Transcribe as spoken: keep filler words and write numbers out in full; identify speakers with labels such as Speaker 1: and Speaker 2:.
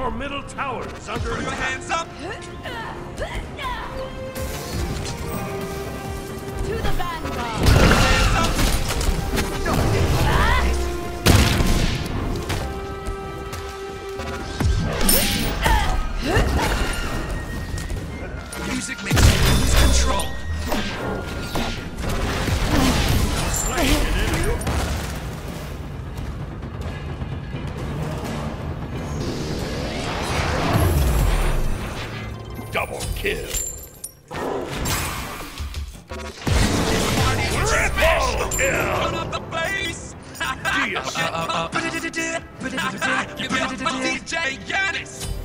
Speaker 1: Our middle tower is under
Speaker 2: Put your
Speaker 1: attack.
Speaker 2: hands up!
Speaker 3: To the vanguard!
Speaker 2: Hands up! Music makes me lose control.
Speaker 1: Slain an enemy. Double kill. Triple kill.
Speaker 2: Turn up the bass!
Speaker 1: Deal.
Speaker 2: Give it up for D J Yanis!